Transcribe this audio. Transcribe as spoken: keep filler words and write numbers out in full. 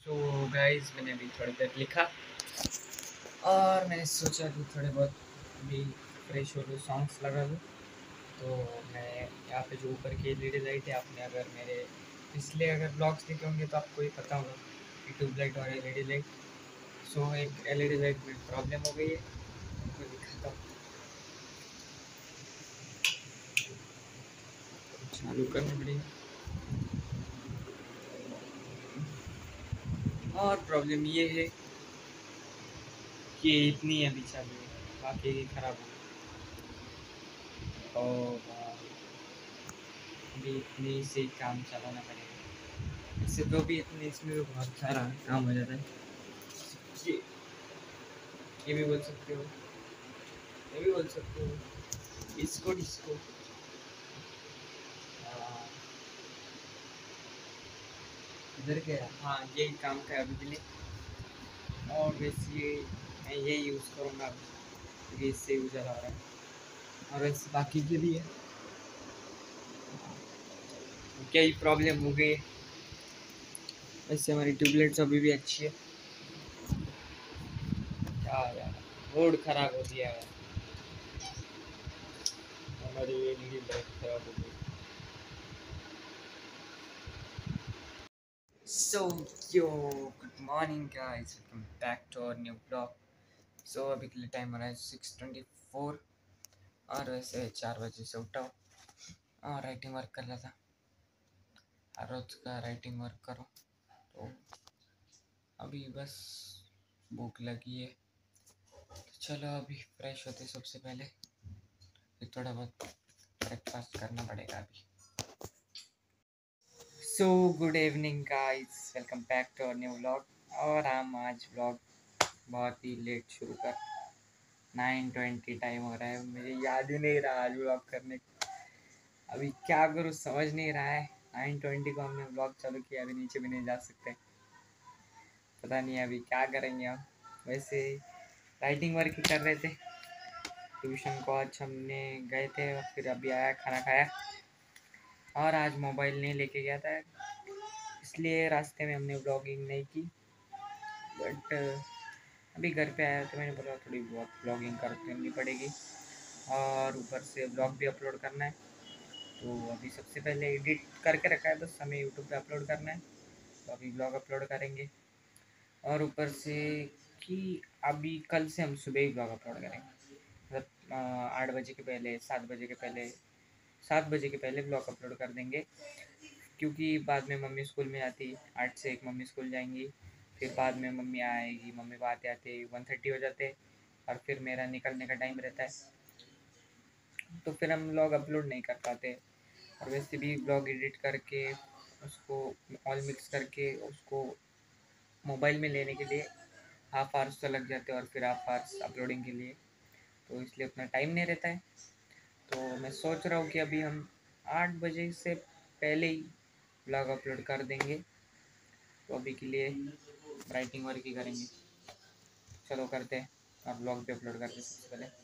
So guys मैंने अभी थोड़ी देर लिखा और मैंने सोचा कि थोड़े बहुत अभी फ्रेश हो लूँ, सॉन्ग्स लगा लूँ। तो मैं यहाँ पे जो ऊपर की एलईडी लाइट है, आपने अगर मेरे पिछले अगर ब्लॉग्स देखे होंगे तो आपको ये पता होगा कि ट्यूब लाइट और एलईडी लाइट। सो एक एलईडी लाइट में प्रॉब्लम हो गई है, तो दिखाता हूँ। चालू करना पड़ेगा और प्रॉब्लम ये है कि इतनी अभी चालू है, बाकी ख़राब हो गई। और अभी इतनी से काम चलाना पड़ेगा। इससे तो भी इतने इसमें तो बहुत सारा काम हो जाता है। ये ये भी बोल सकते हो, ये भी बोल सकते हो, इसको डिस्को। हाँ, इधर क्या, हाँ यही काम का है अभी के लिए। और वैसे ये मैं यही यूज़ करूँगा अभी, क्योंकि इससे उजाला हो रहा है। और वैसे बाकी के लिए क्या ही प्रॉब्लम हो गई है। वैसे हमारी ट्यूबलाइट्स अभी भी अच्छी है। क्या यार, रोड खराब हो गया है, हमारी एलईडी लाइट खराब हो गई। So yo good morning guys, welcome back to our new blog. So अभी के लिए टाइम हो रहा है सिक्स ट्वेंटी फोर और वैसे चार बजे से उठा हूँ और राइटिंग वर्क कर रहा था। हर रोज का राइटिंग वर्क करो तो अभी बस भूख लगी है, तो चलो अभी फ्रेश होते सबसे पहले, फिर थोड़ा बहुत ब्रेकफास्ट करना पड़ेगा अभी। So good evening guys, welcome back to our new vlog. और हम आज व्लॉग बहुत ही लेट शुरू कर, नाइन ट्वेंटी टाइम हो रहा है, मुझे याद ही नहीं रहा आज व्लॉग करने को। अभी क्या करूँ समझ नहीं रहा है। नाइन ट्वेंटी को हमने व्लॉग चालू किया, अभी नीचे भी नहीं जा सकते, पता नहीं अभी क्या करेंगे हम। वैसे राइटिंग वर्क ही कर रहे थे। ट्यूशन को आज हमने गए थे, फिर अभी आया, खाना खाया और आज मोबाइल नहीं लेके गया था, इसलिए रास्ते में हमने व्लॉगिंग नहीं की। बट अभी घर पे आया तो मैंने बोला थोड़ी बहुत व्लॉगिंग करनी पड़ेगी और ऊपर से व्लॉग भी अपलोड करना है। तो अभी सबसे पहले एडिट करके रखा है, बस हमें यूट्यूब पे अपलोड करना है, तो अभी व्लॉग अपलोड करेंगे। और ऊपर से कि अभी कल से हम सुबह ही व्लॉग अपलोड करेंगे, मतलब आठ बजे के पहले, सात बजे के पहले, सात बजे के पहले ब्लॉग अपलोड कर देंगे। क्योंकि बाद में मम्मी स्कूल में आती, आठ से एक मम्मी स्कूल जाएंगी, फिर बाद में मम्मी आएगी, मम्मी को आते आते वन थर्टी हो जाते और फिर मेरा निकलने का टाइम रहता है, तो फिर हम ब्लॉग अपलोड नहीं कर पाते। और वैसे भी ब्लॉग एडिट करके उसको ऑल मिक्स करके उसको मोबाइल में लेने के लिए हाफ आवर्स तो लग जाते हैं और फिर हाफ आवर्स अपलोडिंग के लिए, तो इसलिए उतना टाइम नहीं रहता है। तो मैं सोच रहा हूँ कि अभी हम आठ बजे से पहले ही ब्लॉग अपलोड कर देंगे, तो अभी के लिए राइटिंग वर्क ही करेंगे। चलो करते हैं, अब ब्लॉग पे अपलोड करते हैं सबसे पहले।